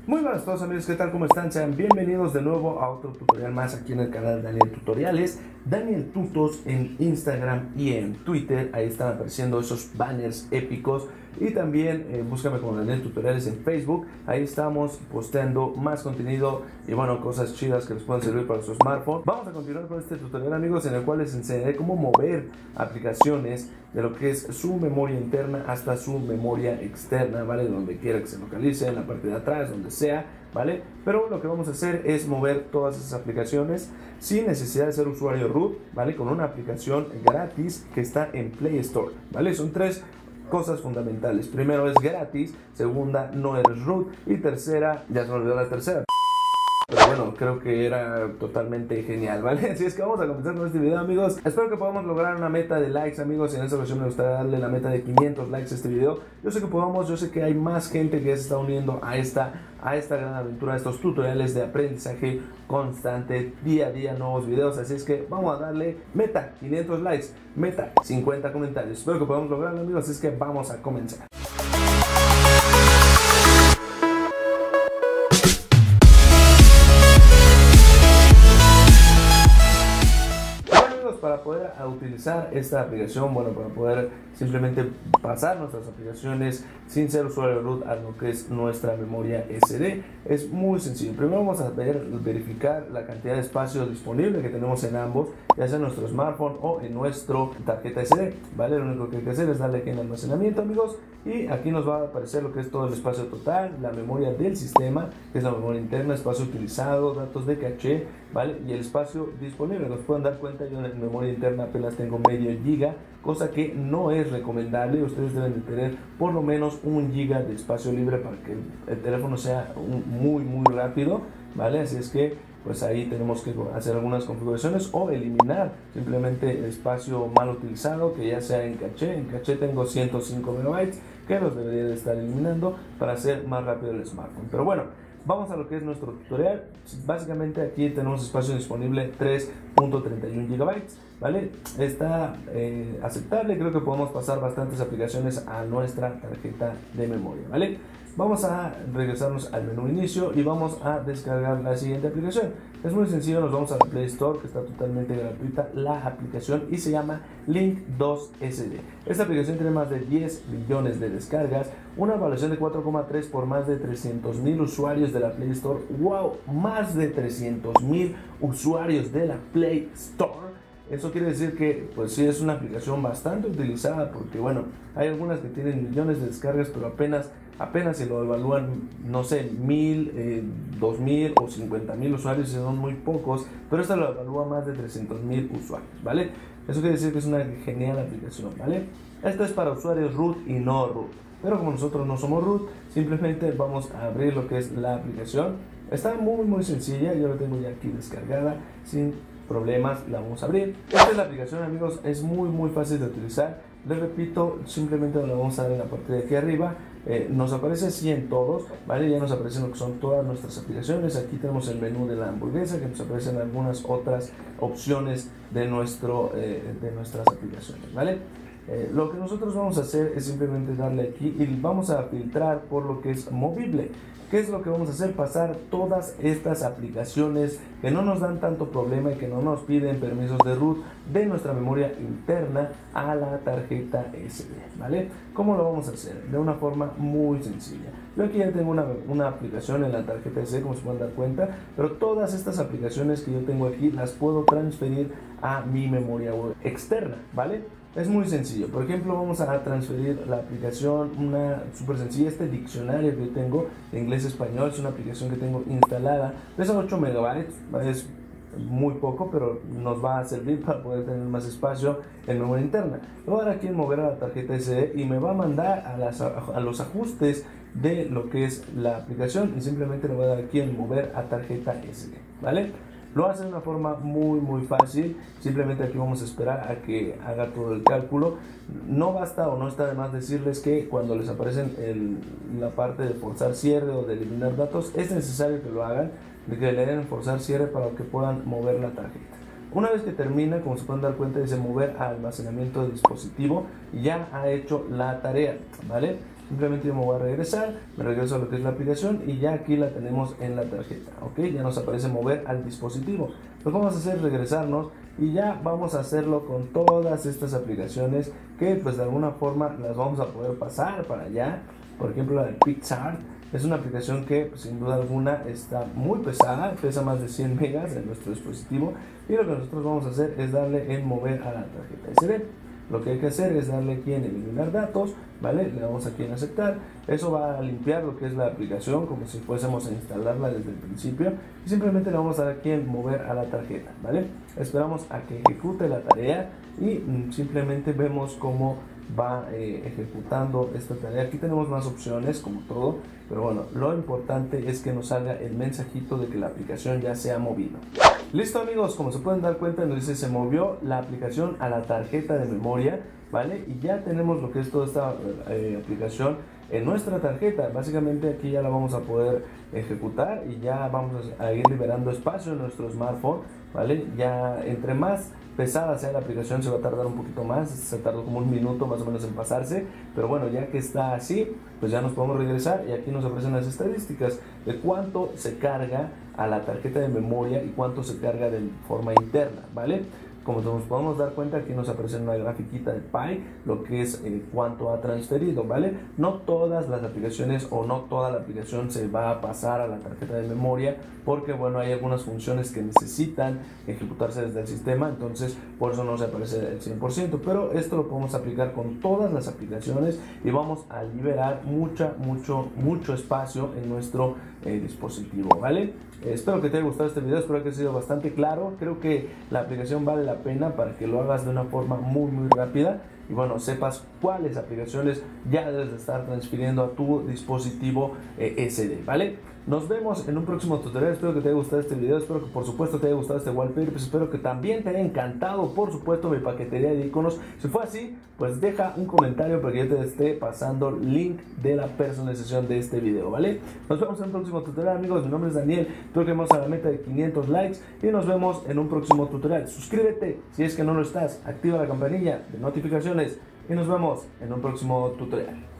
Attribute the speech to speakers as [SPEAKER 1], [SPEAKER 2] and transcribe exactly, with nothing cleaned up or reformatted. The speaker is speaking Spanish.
[SPEAKER 1] Muy buenas a todos amigos, ¿qué tal? ¿Cómo están? Sean bienvenidos de nuevo a otro tutorial más aquí en el canal Daniel Tutoriales. Daniel Tutos en Instagram y en Twitter, ahí están apareciendo esos banners épicos. Y también eh, búscame como Daniel Tutoriales en Facebook, ahí estamos posteando más contenido y bueno, cosas chidas que les pueden servir para su smartphone. Vamos a continuar con este tutorial amigos, en el cual les enseñaré cómo mover aplicaciones de lo que es su memoria interna hasta su memoria externa, ¿vale? Donde quiera que se localice, en la parte de atrás, donde sea, ¿vale? Pero lo que vamos a hacer es mover todas esas aplicaciones sin necesidad de ser usuario root, ¿vale? Con una aplicación gratis que está en Play Store, ¿vale? Son tres cosas fundamentales. Primero, es gratis. Segunda, no eres root. Y tercera, ya se me olvidó la tercera, pero bueno, creo que era totalmente genial, ¿vale? Así es que vamos a comenzar con este video, amigos. Espero que podamos lograr una meta de likes, amigos. En esta ocasión me gustaría darle la meta de quinientos likes a este video. Yo sé que podamos, yo sé que hay más gente que se está uniendo a esta, a esta gran aventura, a estos tutoriales de aprendizaje constante, día a día, nuevos videos. Así es que vamos a darle meta quinientos likes, meta cincuenta comentarios. Espero que podamos lograrlo, amigos. Así es que vamos a comenzar. Para poder utilizar esta aplicación, bueno, para poder simplemente pasar nuestras aplicaciones sin ser usuario root a lo que es nuestra memoria ese de, es muy sencillo. Primero vamos a ver, verificar la cantidad de espacio disponible que tenemos en ambos, ya sea en nuestro smartphone o en nuestra tarjeta ese de, ¿vale? Lo único que hay que hacer es darle aquí en almacenamiento, amigos, y aquí nos va a aparecer lo que es todo el espacio total, la memoria del sistema, que es la memoria interna, espacio utilizado, datos de caché, ¿vale? Y el espacio disponible. Nos pueden dar cuenta, yo en memoria interna apenas tengo medio giga, cosa que no es recomendable. Ustedes deben de tener por lo menos un giga de espacio libre para que el teléfono sea muy muy rápido, ¿vale? Así es que pues ahí tenemos que hacer algunas configuraciones o eliminar simplemente el espacio mal utilizado, que ya sea en caché. En caché tengo ciento cinco megabytes que los debería de estar eliminando para hacer más rápido el smartphone. Pero bueno, vamos a lo que es nuestro tutorial. Básicamente aquí tenemos espacio disponible tres punto treinta y uno gigabytes, ¿vale? Está eh, aceptable. Creo que podemos pasar bastantes aplicaciones a nuestra tarjeta de memoria, ¿vale? Vamos a regresarnos al menú inicio y vamos a descargar la siguiente aplicación. Es muy sencillo, nos vamos a la Play Store, que está totalmente gratuita la aplicación, y se llama Link dos ese de. Esta aplicación tiene más de diez millones de descargas, una evaluación de cuatro coma tres por más de trescientos mil usuarios de la Play Store. ¡Wow! Más de trescientos mil usuarios de la Play Store. Eso quiere decir que pues sí es una aplicación bastante utilizada, porque bueno, hay algunas que tienen millones de descargas, pero apenas apenas se lo evalúan, no sé, mil, eh, dos mil o cincuenta mil usuarios, y son muy pocos, pero esta lo evalúa más de trescientos mil usuarios, ¿vale? Eso quiere decir que es una genial aplicación, ¿vale? Esto es para usuarios root y no root, pero como nosotros no somos root, simplemente vamos a abrir lo que es la aplicación. Está muy muy sencilla, yo la tengo ya aquí descargada sin problemas, la vamos a abrir. Esta es la aplicación, amigos, es muy muy fácil de utilizar. Les repito, simplemente la vamos a dar en la parte de aquí arriba. Eh, nos aparece así en todos, ¿vale? Ya nos aparecen lo que son todas nuestras aplicaciones. Aquí tenemos el menú de la hamburguesa, que nos aparecen algunas otras opciones de, nuestro, eh, de nuestras aplicaciones, ¿vale? Eh, lo que nosotros vamos a hacer es simplemente darle aquí y vamos a filtrar por lo que es movible. ¿Qué es lo que vamos a hacer? Pasar todas estas aplicaciones que no nos dan tanto problema y que no nos piden permisos de root de nuestra memoria interna a la tarjeta ese de, ¿vale? ¿Cómo lo vamos a hacer? De una forma muy sencilla. Yo aquí ya tengo una, una aplicación en la tarjeta ese de, como se pueden dar cuenta, pero todas estas aplicaciones que yo tengo aquí las puedo transferir a mi memoria externa, ¿vale? Es muy sencillo. Por ejemplo, vamos a transferir la aplicación, una súper sencilla, este diccionario que yo tengo de inglés-español, es una aplicación que tengo instalada, pesa ocho megabytes, es muy poco, pero nos va a servir para poder tener más espacio en memoria interna. Lo voy a dar aquí en mover a la tarjeta ese de y me va a mandar a, las, a los ajustes de lo que es la aplicación, y simplemente le voy a dar aquí en mover a tarjeta ese de, ¿vale? Lo hace de una forma muy muy fácil. Simplemente aquí vamos a esperar a que haga todo el cálculo. No basta o no está de más decirles que cuando les aparecen el, la parte de forzar cierre o de eliminar datos, es necesario que lo hagan, de que le den forzar cierre para que puedan mover la tarjeta. Una vez que termina, como se pueden dar cuenta, dice mover a almacenamiento del dispositivo, y ya ha hecho la tarea, ¿vale? Simplemente yo me voy a regresar, me regreso a lo que es la aplicación y ya aquí la tenemos en la tarjeta, ok, ya nos aparece mover al dispositivo. Lo que vamos a hacer es regresarnos y ya vamos a hacerlo con todas estas aplicaciones que pues de alguna forma las vamos a poder pasar para allá. Por ejemplo, la de PicsArt es una aplicación que pues, sin duda alguna está muy pesada, pesa más de cien megas en nuestro dispositivo, y lo que nosotros vamos a hacer es darle en mover a la tarjeta ese de. Lo que hay que hacer es darle aquí en eliminar datos, ¿vale? Le damos aquí en aceptar. Eso va a limpiar lo que es la aplicación como si fuésemos a instalarla desde el principio, y simplemente le vamos a dar aquí en mover a la tarjeta, ¿vale? Esperamos a que ejecute la tarea y mm, simplemente vemos cómo va eh, ejecutando esta tarea. Aquí tenemos más opciones como todo, pero bueno, lo importante es que nos salga el mensajito de que la aplicación ya se ha movido. Listo amigos, como se pueden dar cuenta, nos dice se movió la aplicación a la tarjeta de memoria, ¿vale? Y ya tenemos lo que es toda esta eh, aplicación en nuestra tarjeta. Básicamente aquí ya la vamos a poder ejecutar y ya vamos a ir liberando espacio en nuestro smartphone, ¿vale? Ya entre más pesada sea la aplicación se va a tardar un poquito más, se tardó como un minuto más o menos en pasarse, pero bueno, ya que está así, pues ya nos podemos regresar y aquí nos aparecen las estadísticas de cuánto se carga a la tarjeta de memoria y cuánto se carga de forma interna, ¿vale? Como nos podemos dar cuenta, aquí nos aparece una grafiquita de Pi, lo que es eh, cuánto ha transferido, ¿vale? No todas las aplicaciones o no toda la aplicación se va a pasar a la tarjeta de memoria, porque bueno, hay algunas funciones que necesitan ejecutarse desde el sistema, entonces por eso no se aparece el cien por ciento, pero esto lo podemos aplicar con todas las aplicaciones y vamos a liberar mucha, mucho, mucho espacio en nuestro eh, dispositivo, ¿vale? Eh, espero que te haya gustado este video, espero que haya sido bastante claro. Creo que la aplicación vale la pena para que lo hagas de una forma muy muy rápida y bueno, sepas cuáles aplicaciones ya debes de estar transfiriendo a tu dispositivo eh, ese de, ¿vale? Nos vemos en un próximo tutorial. Espero que te haya gustado este video, espero que por supuesto te haya gustado este wallpaper, pues espero que también te haya encantado por supuesto mi paquetería de iconos. Si fue así, pues deja un comentario para que yo te esté pasando el link de la personalización de este video, ¿vale? Nos vemos en un próximo tutorial amigos, mi nombre es Daniel, espero que vamos a la meta de quinientos likes y nos vemos en un próximo tutorial. Suscríbete si es que no lo estás, activa la campanilla de notificaciones y nos vemos en un próximo tutorial.